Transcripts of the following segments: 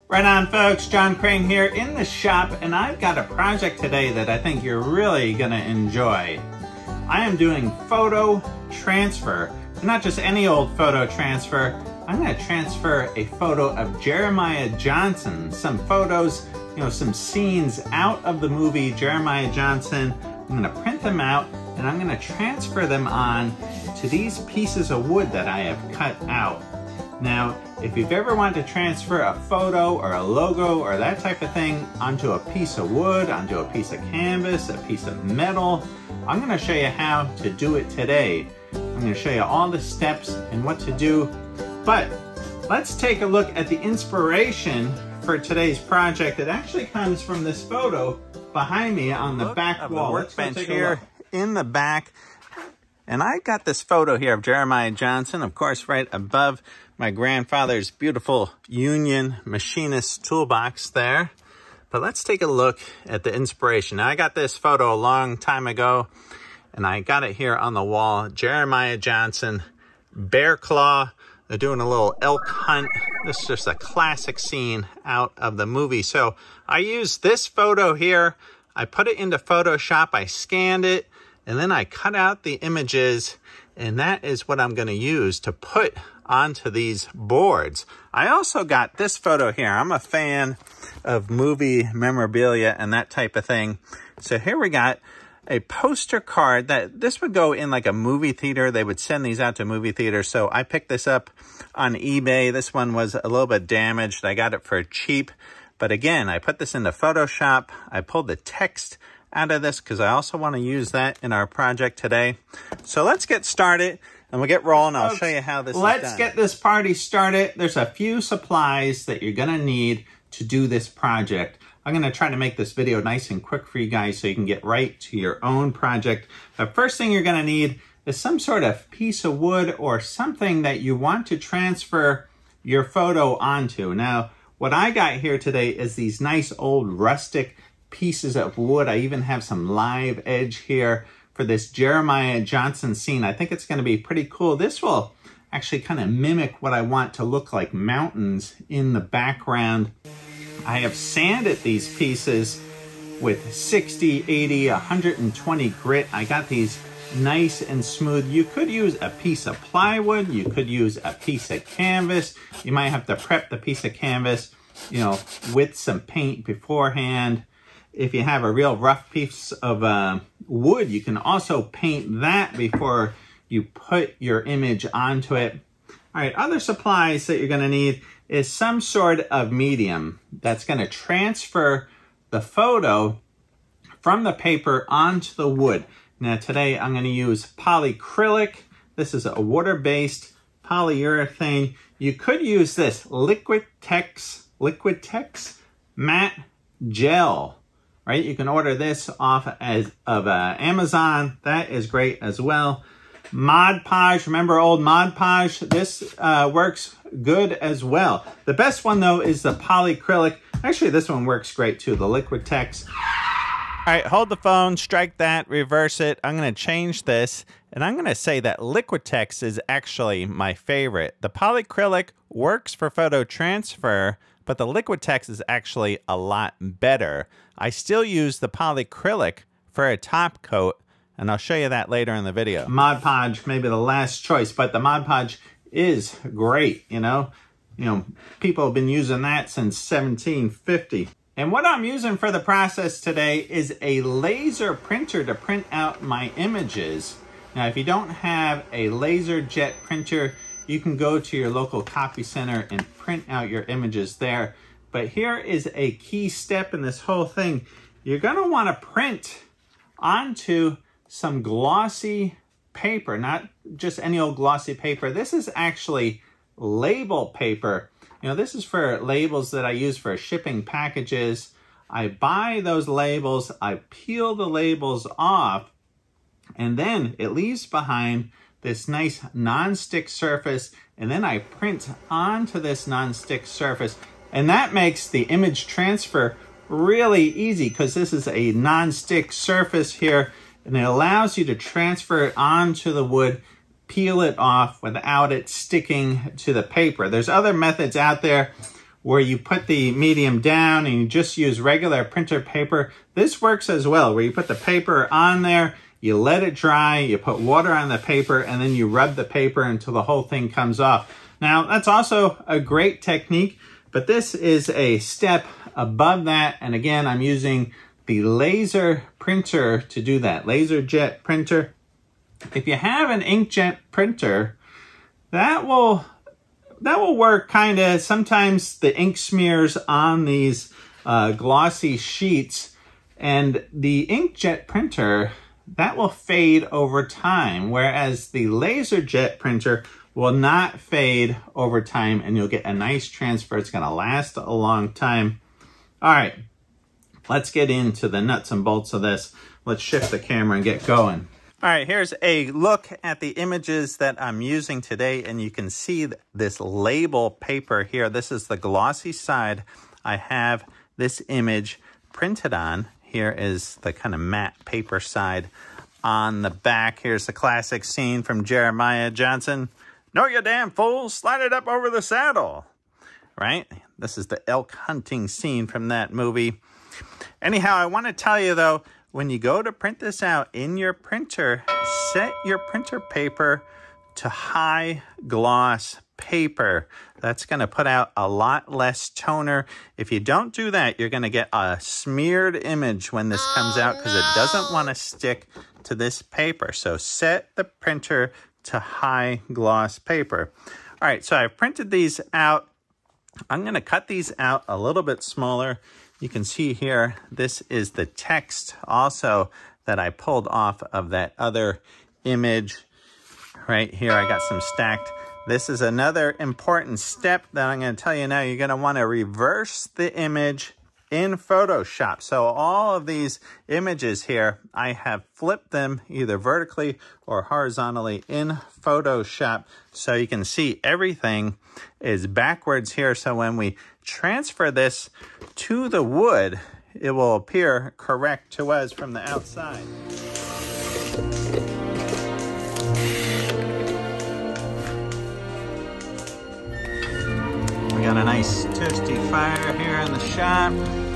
Right on, folks. John Crane here in the shop, and I've got a project today that I think you're really going to enjoy. I am doing photo transfer, and not just any old photo transfer. I'm going to transfer a photo of Jeremiah Johnson, some photos, some scenes out of the movie Jeremiah Johnson. I'm going to print them out, and I'm going to transfer them on to these pieces of wood that I have cut out. Now, if you've ever wanted to transfer a photo or a logo or that type of thing onto a piece of wood, onto a piece of canvas, a piece of metal, I'm going to show you how to do it today. I'm going to show you all the steps and what to do. But let's take a look at the inspiration for today's project. It actually comes from this photo behind me on the back wall. Workbench here in the back. And I got this photo here of Jeremiah Johnson, of course, right above my grandfather's beautiful Union Machinist toolbox there. But let's take a look at the inspiration. Now, I got this photo a long time ago, and I got it here on the wall. Jeremiah Johnson, bear claw. They're doing a little elk hunt. This is just a classic scene out of the movie. So I used this photo here. I put it into Photoshop. I scanned it, and then I cut out the images, and that is what I'm going to use to put onto these boards. I also got this photo here. I'm a fan of movie memorabilia and that type of thing. So here we got a poster card that this would go in like a movie theater. They would send these out to movie theaters. So I picked this up on eBay. This one was a little bit damaged. I got it for cheap. But again, I put this into Photoshop. I pulled the text out of this because I also want to use that in our project today. So let's get started and we'll get rolling. I'll show you how this is done. Let's get this party started. There's a few supplies that you're going to need to do this project. I'm going to try to make this video nice and quick for you guys so you can get right to your own project. The first thing you're going to need is some sort of piece of wood or something that you want to transfer your photo onto. Now, what I got here today is these nice old rustic pieces of wood. I even have some live edge here for this Jeremiah Johnson scene. I think it's going to be pretty cool. This will actually kind of mimic what I want to look like mountains in the background. I have sanded these pieces with 60, 80, 120 grit. I got these nice and smooth. You could use a piece of plywood. You could use a piece of canvas. You might have to prep the piece of canvas, with some paint beforehand. If you have a real rough piece of wood, you can also paint that before you put your image onto it. All right, other supplies that you're going to need is some sort of medium that's going to transfer the photo from the paper onto the wood. Now today I'm going to use polyacrylic. This is a water-based polyurethane. You could use this Liquitex matte gel. Right, you can order this off of Amazon. That is great as well. Mod Podge, remember old Mod Podge? This works good as well. The best one though is the polyacrylic. Actually, this one works great too, the Liquitex. All right, hold the phone, strike that, reverse it. I'm gonna change this, and I'm gonna say that Liquitex is actually my favorite. The polyacrylic works for photo transfer, but the Liquitex is actually a lot better. I still use the polyacrylic for a top coat, and I'll show you that later in the video. Mod Podge may be the last choice, but the Mod Podge is great, people have been using that since 1750. And what I'm using for the process today is a laser printer to print out my images. Now, if you don't have a laser jet printer, you can go to your local copy center and print out your images there. But here is a key step in this whole thing. You're going to want to print onto some glossy paper, not just any old glossy paper. This is actually label paper. This is for labels that I use for shipping packages. I buy those labels, I peel the labels off, and then it leaves behind this nice non-stick surface, and then I print onto this non-stick surface. And that makes the image transfer really easy because this is a non-stick surface here, and it allows you to transfer it onto the wood, peel it off without it sticking to the paper. There's other methods out there where you put the medium down and you just use regular printer paper. This works as well, where you put the paper on there, you let it dry, you put water on the paper, and then you rub the paper until the whole thing comes off. Now, that's also a great technique, but this is a step above that. And again, I'm using the laser printer to do that, LaserJet printer. If you have an inkjet printer, that will work kind of. Sometimes the ink smears on these glossy sheets, and the inkjet printer, that will fade over time, whereas the LaserJet printer will not fade over time, and you'll get a nice transfer. It's going to last a long time. All right, let's get into the nuts and bolts of this. Let's shift the camera and get going. All right, here's a look at the images that I'm using today, and you can see this label paper here. This is the glossy side. I have this image printed on. Here is the kind of matte paper side. On the back, here's the classic scene from Jeremiah Johnson. "No, you damn fool, slide it up over the saddle." Right? This is the elk hunting scene from that movie. Anyhow, I want to tell you, though, when you go to print this out in your printer, set your printer paper to high gloss paper. That's going to put out a lot less toner. If you don't do that, you're going to get a smeared image when this comes out, because it doesn't want to stick to this paper. So set the printer to high gloss paper. All right, so I've printed these out. I'm going to cut these out a little bit smaller. You can see here, this is the text also that I pulled off of that other image. Right here, I got some stacked. This is another important step that I'm going to tell you now. You're going to want to reverse the image in Photoshop. So all of these images here, I have flipped them either vertically or horizontally in Photoshop, so you can see everything is backwards here. So when we transfer this to the wood, it will appear correct to us from the outside. We got a nice toasty fire here in the shop.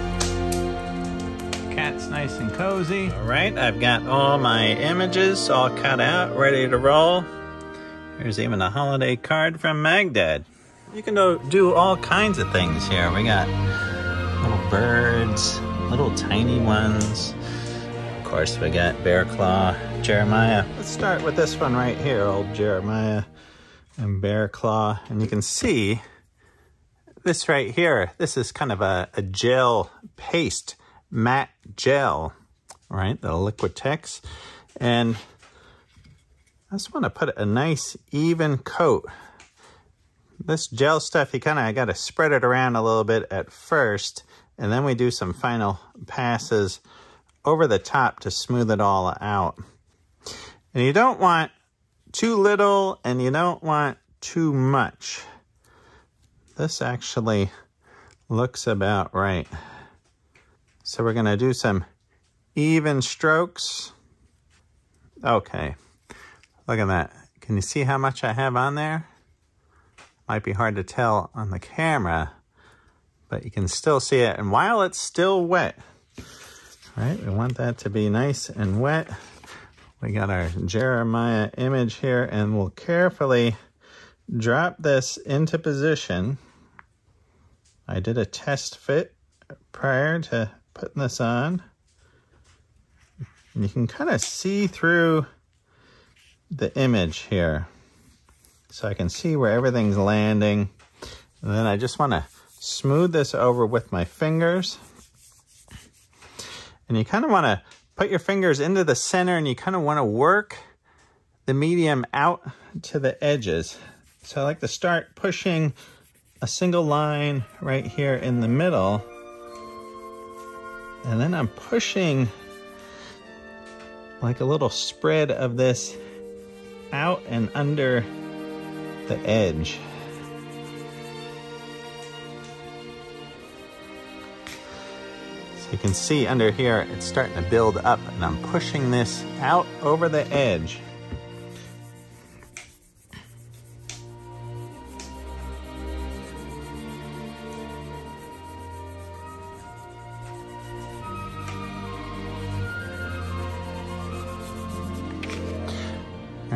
Cat's nice and cozy. All right, I've got all my images all cut out, ready to roll. There's even a holiday card from Magdad. You can do all kinds of things here. We got little birds, little tiny ones. Of course, we got Bear Claw, Jeremiah. Let's start with this one right here, old Jeremiah and Bear Claw. And you can see this right here. This is kind of a gel paste, matte gel, right? The Liquitex. And I just want to put a nice even coat. This gel stuff, you kind of got to spread it around a little bit at first, and then we do some final passes over the top to smooth it all out. And you don't want too little, and you don't want too much. This actually looks about right. So we're going to do some even strokes. Okay, look at that. Can you see how much I have on there? Might be hard to tell on the camera, but you can still see it. And while it's still wet, right, we want that to be nice and wet. We got our Jeremiah image here, and we'll carefully drop this into position. I did a test fit prior to putting this on. And you can kind of see through the image here. So I can see where everything's landing. And then I just want to smooth this over with my fingers. And you kind of want to put your fingers into the center, and you kind of want to work the medium out to the edges. So I like to start pushing a single line right here in the middle. And then I'm pushing like a little spread of this out and under the edge. So you can see under here, it's starting to build up, and I'm pushing this out over the edge.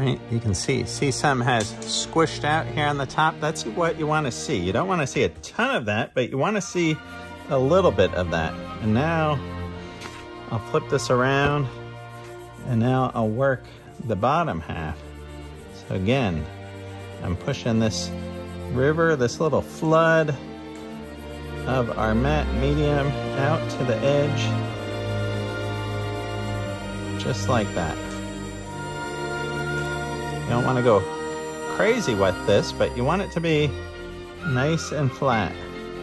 right? You can see some has squished out here on the top. That's what you want to see. You don't want to see a ton of that, but you want to see a little bit of that. And now I'll flip this around, and now I'll work the bottom half. So again, I'm pushing this river, this little flood of our matte medium out to the edge, just like that. You don't want to go crazy with this, but you want it to be nice and flat.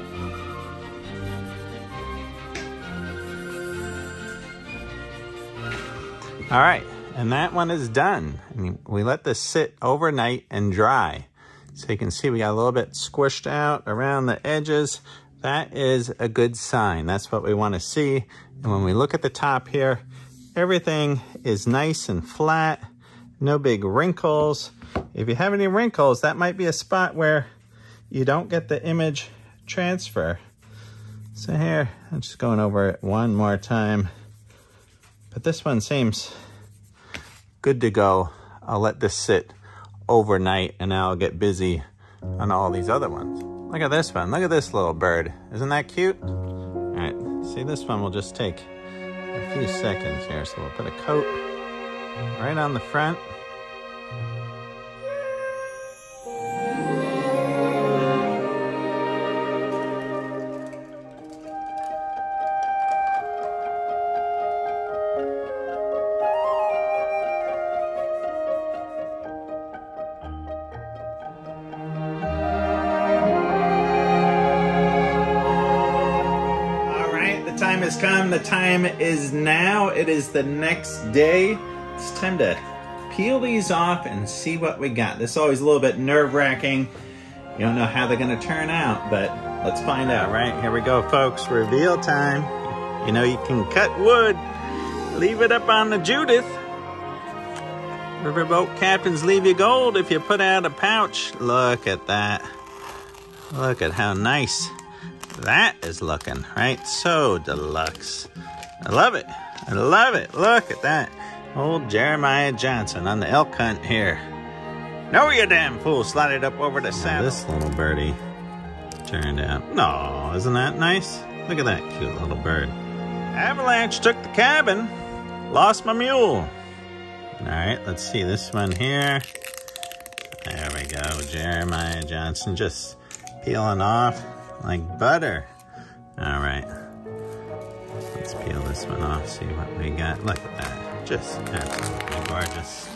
All right, and that one is done. And we let this sit overnight and dry. So you can see we got a little bit squished out around the edges. That is a good sign. That's what we want to see. And when we look at the top here, everything is nice and flat. No big wrinkles. If you have any wrinkles, that might be a spot where you don't get the image transfer. So here, I'm just going over it one more time. But this one seems good to go. I'll let this sit overnight and now I'll get busy on all these other ones. Look at this one. Look at this little bird. Isn't that cute? All right, see, this one will just take a few seconds here. So we'll put a coat right on the front. Time has come. The time is now. It is the next day. It's time to peel these off and see what we got. This is always a little bit nerve-wracking. You don't know how they're going to turn out, but let's find out, right? Here we go, folks. Reveal time. You know, you can cut wood. Leave it up on the Judith. Riverboat captains leave you gold if you put out a pouch. Look at that. Look at how nice that is looking, right? So deluxe. I love it. I love it. Look at that. Old Jeremiah Johnson on the elk hunt here. No, you damn fool. Slide it up over the saddle. This little birdie turned out. No, isn't that nice? Look at that cute little bird. Avalanche took the cabin. Lost my mule. All right, let's see this one here. There we go. Jeremiah Johnson just peeling off like butter. All right, let's peel this one off, see what we got. Look at that, just absolutely gorgeous.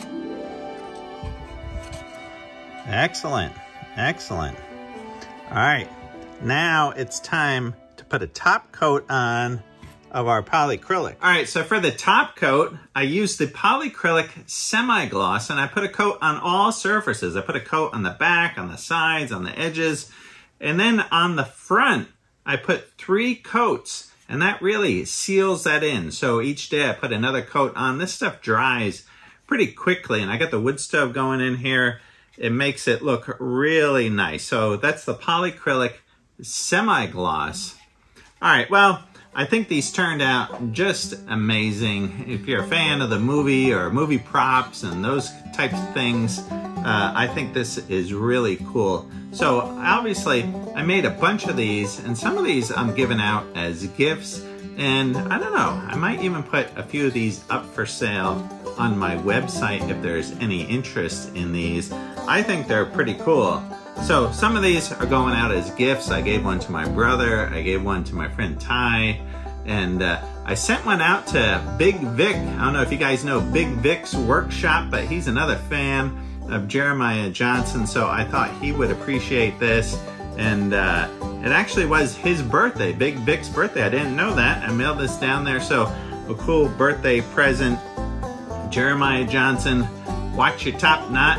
Excellent, excellent. All right, now it's time to put a top coat on of our polycrylic. All right, so for the top coat, I used the polycrylic semi-gloss, and I put a coat on all surfaces. I put a coat on the back, on the sides, on the edges, and then on the front, I put 3 coats, and that really seals that in. So each day I put another coat on. This stuff dries pretty quickly, and I got the wood stove going in here. It makes it look really nice. So that's the polycrylic semi-gloss. All right, well, I think these turned out just amazing. If you're a fan of the movie or movie props and those types of things, I think this is really cool. So obviously I made a bunch of these, and some of these I'm giving out as gifts, and I don't know, I might even put a few of these up for sale on my website if there's any interest in these. I think they're pretty cool. So some of these are going out as gifts. I gave one to my brother, I gave one to my friend Ty, and I sent one out to Big Vic. I don't know if you guys know Big Vic's Workshop, but he's another fan of Jeremiah Johnson, so I thought he would appreciate this. And it actually was his birthday, Big Vic's birthday. I didn't know that. I mailed this down there, so a cool birthday present. Jeremiah Johnson, watch your top knot.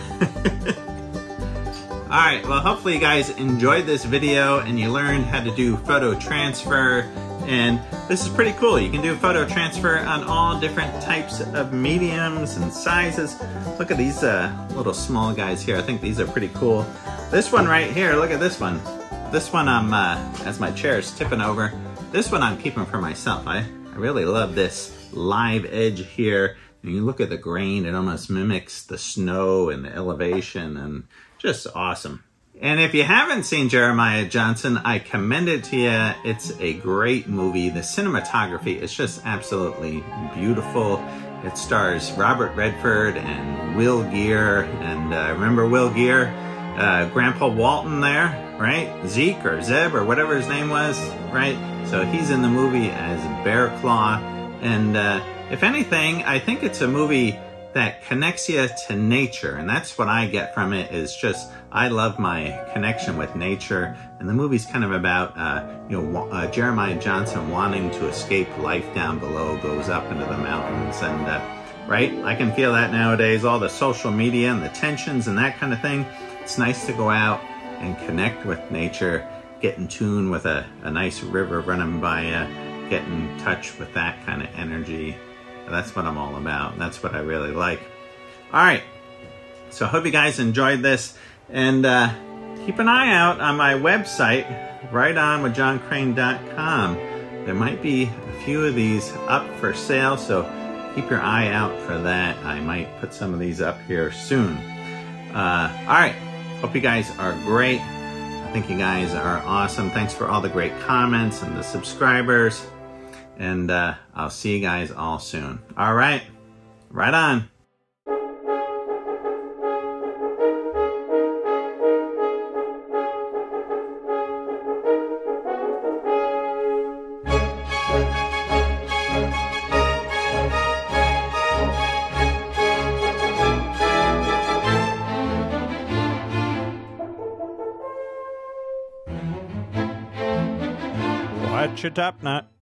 All right, well, hopefully you guys enjoyed this video and you learned how to do photo transfer. And this is pretty cool. You can do photo transfer on all different types of mediums and sizes. Look at these little small guys here. I think these are pretty cool. This one right here, look at this one. This one I'm, as my chair is tipping over, this one I'm keeping for myself. I really love this live edge here. And you look at the grain, it almost mimics the snow and the elevation, and just awesome. And if you haven't seen Jeremiah Johnson, I commend it to you. It's a great movie. The cinematography is just absolutely beautiful. It stars Robert Redford and Will Geer. And remember Will Geer? Grandpa Walton there, right? Zeke or Zeb or whatever his name was, right? So he's in the movie as Bear Claw. And if anything, I think it's a movie that connects you to nature. And that's what I get from it, is just, I love my connection with nature. And the movie's kind of about, Jeremiah Johnson wanting to escape life down below, goes up into the mountains. And, right, I can feel that nowadays, all the social media and the tensions and that kind of thing. It's nice to go out and connect with nature, get in tune with a nice river running by you, get in touch with that kind of energy. That's what I'm all about. That's what I really like. All right. So I hope you guys enjoyed this. And keep an eye out on my website, rightonwithjohncrane.com. There might be a few of these up for sale, so keep your eye out for that. I might put some of these up here soon. All right. Hope you guys are great. I think you guys are awesome. Thanks for all the great comments and the subscribers. And I'll see you guys all soon. All right. Right on. Watch your top knot.